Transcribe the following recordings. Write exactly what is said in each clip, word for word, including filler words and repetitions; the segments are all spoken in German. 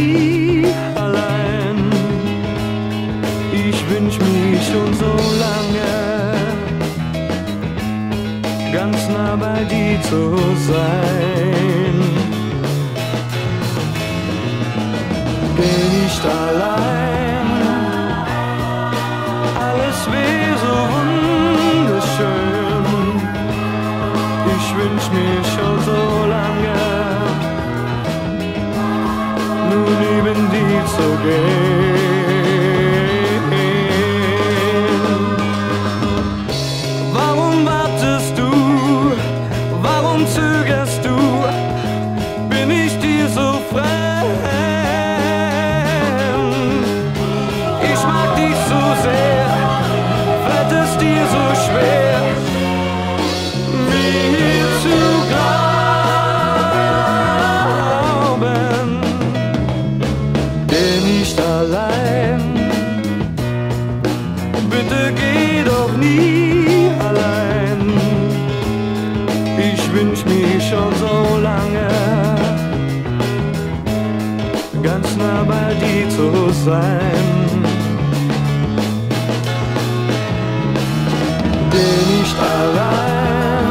nie allein. Ich wünsch mich schon so lange, ganz nah bei dir zu sein. Geh nicht allein, alles wär so wunderschön. Ich wünsch mir schon so lange, nur neben dir zu gehen. Warum wartest du? Warum zögerst du? Bin ich dir so fremd? Ich mag dich so sehr, fällt es dir so schwer, mir zu glauben. Geh nicht allein, bitte geh doch nie allein. Ich wünsch mich schon so lange, ganz nah bei dir zu sein. Geh nicht allein,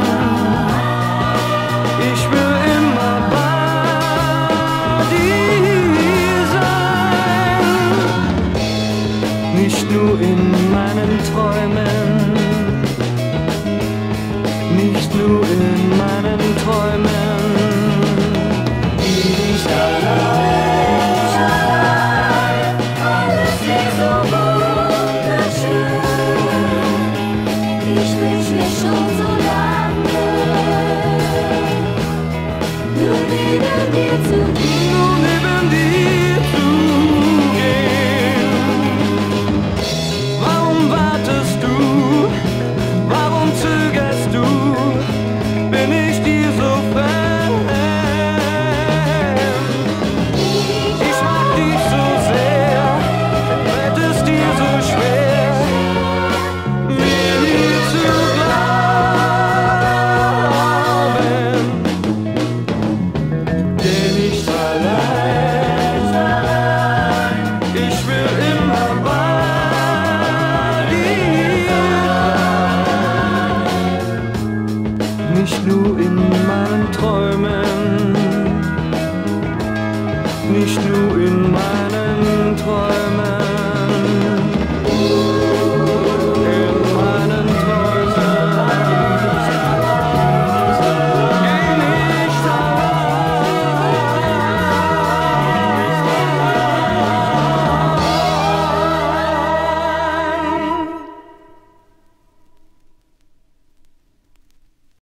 ich will immer bei dir sein. Nicht nur in meinen Träumen, nicht nur in meinen Träumen. Nicht allein, alles ist so wunderschön. Ich wünsch mich schon so lange, nur neben dir zu gehen. Nur neben dir zu gehen. Warum wartest du? Warum zögerst du? Bin ich dir so fremd? Ich mag dich so sehr, fällt es dir so schwer, mir zu glauben. Geh nicht allein, ich will immer bei dir sein. Nicht nur in meinen Träumen, nicht nur in meinen